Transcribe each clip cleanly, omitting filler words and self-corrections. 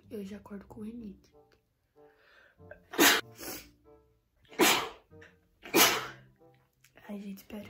eu já acordo com rinite. Ai, gente, espera.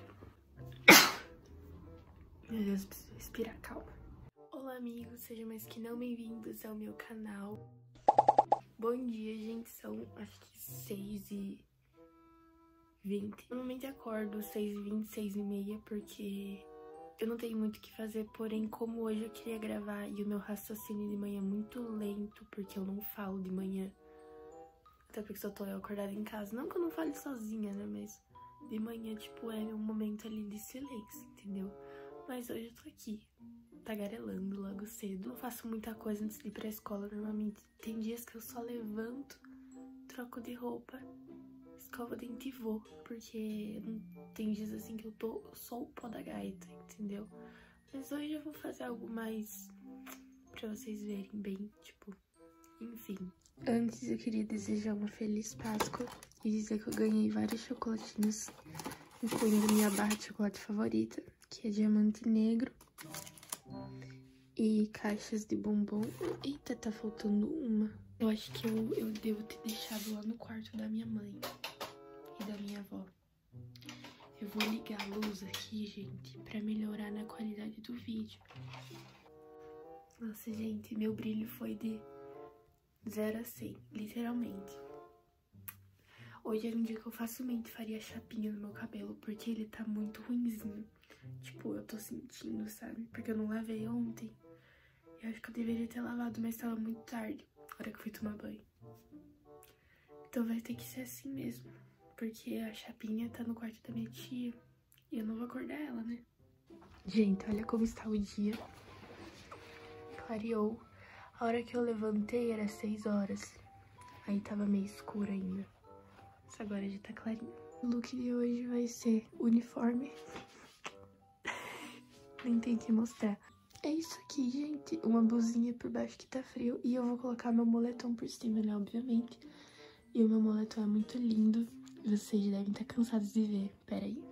Meu Deus, preciso respirar, calma. Olá, amigos, sejam mais que não bem-vindos ao meu canal. Bom dia, gente, são acho que 6h20. Normalmente acordo 6h20, 6h30, porque eu não tenho muito o que fazer, porém, como hoje eu queria gravar e o meu raciocínio de manhã é muito lento, porque eu não falo de manhã. Até porque só tô eu acordada em casa. Não que eu não fale sozinha, né, mas de manhã, tipo, é um momento ali de silêncio, entendeu? Mas hoje eu tô aqui, tagarelando logo cedo. Não faço muita coisa antes de ir pra escola, normalmente. Tem dias que eu só levanto, troco de roupa, escovo o dente e vou. Porque tem dias assim que eu tô só o pó da gaita, entendeu? Mas hoje eu vou fazer algo mais pra vocês verem bem, tipo, enfim. Antes eu queria desejar uma feliz Páscoa e dizer que eu ganhei vários chocolatinhos, incluindo minha barra de chocolate favorita, que é diamante negro, e caixas de bombom. Eita, tá faltando uma. Eu acho que eu devo ter deixado lá no quarto da minha mãe e da minha avó. Eu vou ligar a luz aqui, gente, pra melhorar na qualidade do vídeo. Nossa, gente, meu brilho foi de 0 a 100, literalmente. Hoje é um dia que eu facilmente faria chapinha no meu cabelo, porque ele tá muito ruinzinho. Tipo, eu tô sentindo, sabe? Porque eu não lavei ontem. Eu acho que eu deveria ter lavado, mas tava muito tarde, na hora que eu fui tomar banho. Então vai ter que ser assim mesmo, porque a chapinha tá no quarto da minha tia e eu não vou acordar ela, né? Gente, olha como está o dia. Clareou. A hora que eu levantei era 6 horas. Aí tava meio escuro ainda. Mas agora já tá clarinho. O look de hoje vai ser uniforme. Nem tem que mostrar. É isso aqui, gente. Uma blusinha por baixo que tá frio. E eu vou colocar meu moletom por cima, né? Obviamente. E o meu moletom é muito lindo. Vocês devem estar cansados de ver. Pera aí.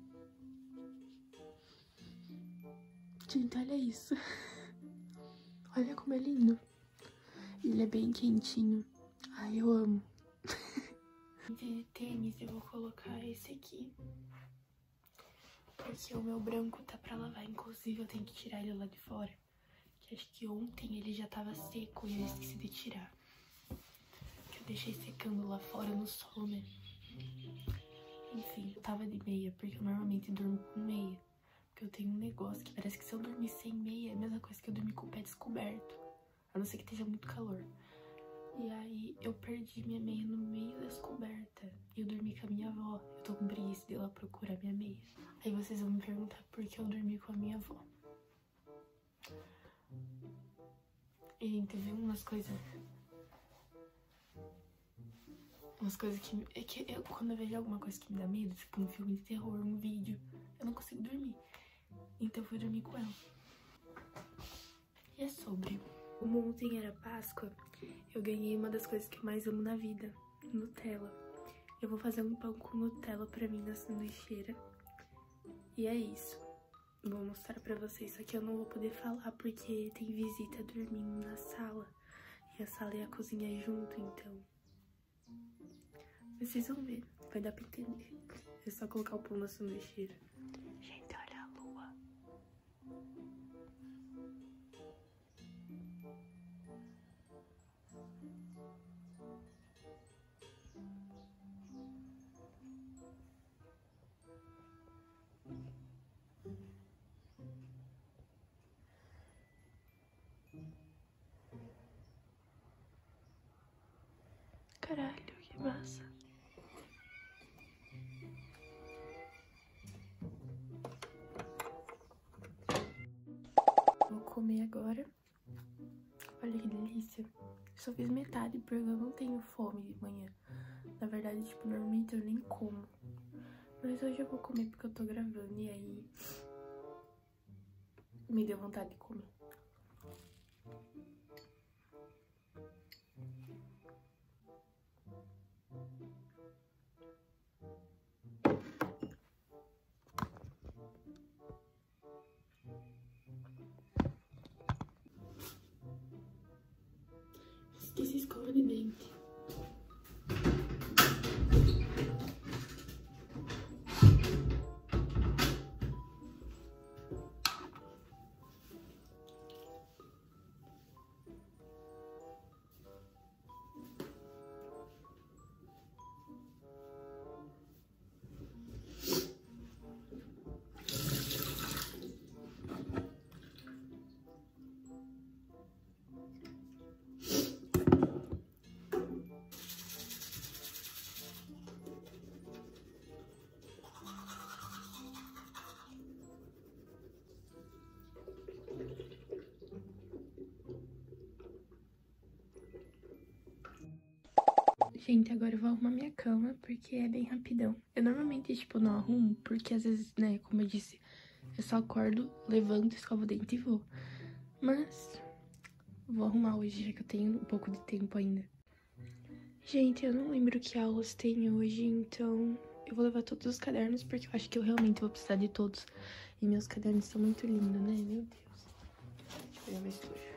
Gente, olha isso. Olha como é lindo. Ele é bem quentinho. Ai, eu amo. De tênis, eu vou colocar esse aqui. Porque o meu branco tá pra lavar. Inclusive, eu tenho que tirar ele lá de fora. Que acho que ontem ele já tava seco e eu esqueci de tirar. Que eu deixei secando lá fora no sol, né? Enfim, eu tava de meia, porque eu normalmente durmo com meia. Porque eu tenho um negócio que parece que se eu dormir sem meia, é a mesma coisa que eu dormir com o pé descoberto. A não ser que esteja muito calor. E aí, eu perdi minha meia no meio da descoberta. E eu dormi com a minha avó. Eu tô com preguiça de ir lá procurar minha meia. Aí vocês vão me perguntar por que eu dormi com a minha avó. E, gente, viu umas coisas que... É que eu, quando eu vejo alguma coisa que me dá medo, tipo um filme de terror, um vídeo, eu não consigo dormir. Então eu fui dormir com ela. E é sobre. Como ontem era Páscoa, eu ganhei uma das coisas que eu mais amo na vida, Nutella. Eu vou fazer um pão com Nutella pra mim na sanduicheira. E é isso. Vou mostrar pra vocês, só que eu não vou poder falar porque tem visita dormindo na sala. E a sala e a cozinha é junto, então... Vocês vão ver, vai dar pra entender. É só colocar o pão na sanduicheira. Gente, olha a lua. Caralho, que massa. Vou comer agora. Olha que delícia. Só fiz metade porque eu não tenho fome de manhã. Na verdade, tipo, normalmente eu nem como. Mas hoje eu vou comer porque eu tô gravando e aí me deu vontade de comer. Gente, agora eu vou arrumar minha cama, porque é bem rapidão. Eu normalmente, tipo, não arrumo, porque às vezes, né, como eu disse, eu só acordo, levanto, escovo o dente e vou. Mas vou arrumar hoje, já que eu tenho um pouco de tempo ainda. Gente, eu não lembro que aulas tem hoje, então eu vou levar todos os cadernos, porque eu acho que eu realmente vou precisar de todos. E meus cadernos são muito lindos, né? Meu Deus. Deixa eu pegar mais sujo.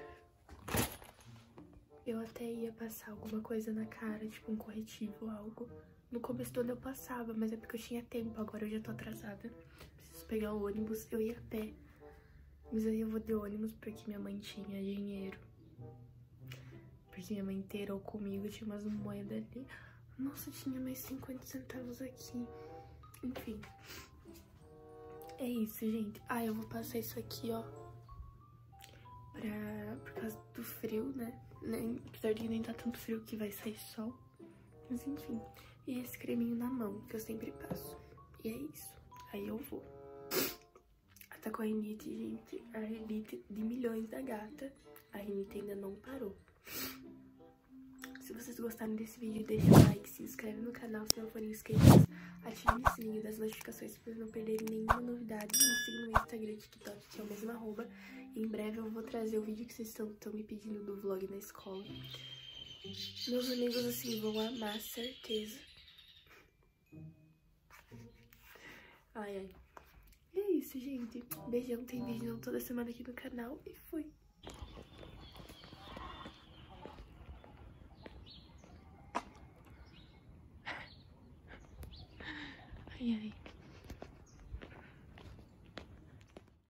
Eu até ia passar alguma coisa na cara, tipo um corretivo ou algo. No começo do ano eu passava, mas é porque eu tinha tempo, agora eu já tô atrasada. Preciso pegar o ônibus, eu ia a pé. Mas aí eu vou de ônibus porque minha mãe tinha dinheiro. Porque minha mãe inteirou comigo, tinha umas moedas ali. Nossa, tinha mais 50 centavos aqui. Enfim. É isso, gente. Ah, eu vou passar isso aqui, ó. Por causa do frio, né? Apesar de nem tá tanto frio que vai sair sol. Mas enfim. E esse creminho na mão, que eu sempre passo. E é isso. Aí eu vou. Tá com a rinite, gente. A rinite de milhões da gata. A rinite ainda não parou. Se vocês gostaram desse vídeo, deixa o like, se inscreve no canal se não forem inscritos. Ative o sininho das notificações para não perderem nenhuma novidade. Me sigam no Instagram e TikTok, que é o mesmo @. E em breve eu vou trazer o vídeo que vocês estão me pedindo do vlog na escola. Meus amigos, assim, vão amar, certeza. Ai, ai. E é isso, gente. Beijão, tem vídeo não toda semana aqui no canal. E fui. Ai, ai.